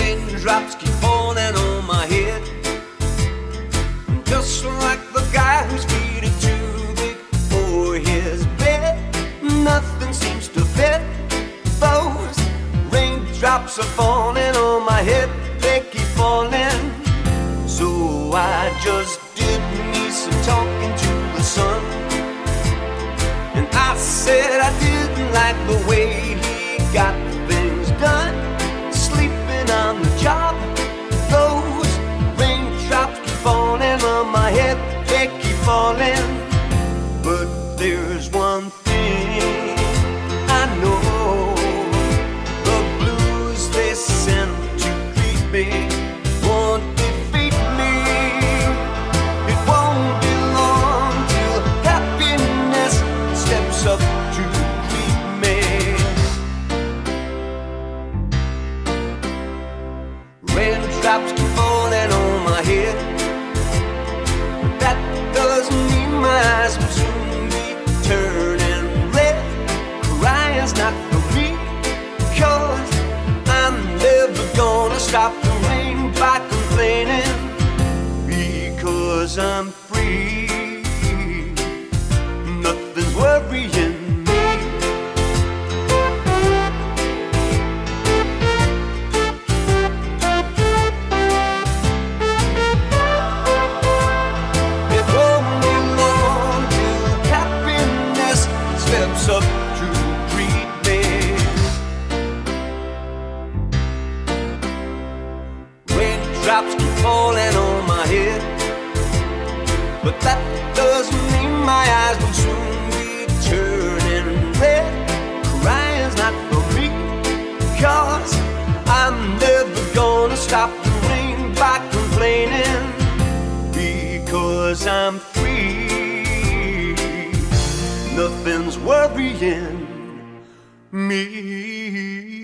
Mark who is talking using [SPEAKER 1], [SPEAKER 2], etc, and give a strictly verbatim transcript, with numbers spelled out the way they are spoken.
[SPEAKER 1] Raindrops keep falling on my head, just like the guy whose feet are too big for his bed. Nothing seems to fit. Those raindrops are falling on my head, they keep falling. So I just did me some talking to the sun, and I said I didn't like the way he got things done, sleeping on the job. Those raindrops keep falling on my head, they keep falling. But there's one thing I know, the blues they send to greet me won't defeat me. It won't be long till happiness steps up to greet me. Raindrops keep falling on my head, but that doesn't mean my eyes will soon be turning red. Crying's not for me, 'cause I'm never gonna stop the rain by complaining, because I'm free. Nothing's worrying me. It won't be long till happiness steps up to greet me. Raindrops keep falling on my head, but that doesn't mean my eyes will soon be turning red. Crying's not for me, 'cause I'm never gonna stop the rain by complaining, because I'm free. Nothing's worrying me.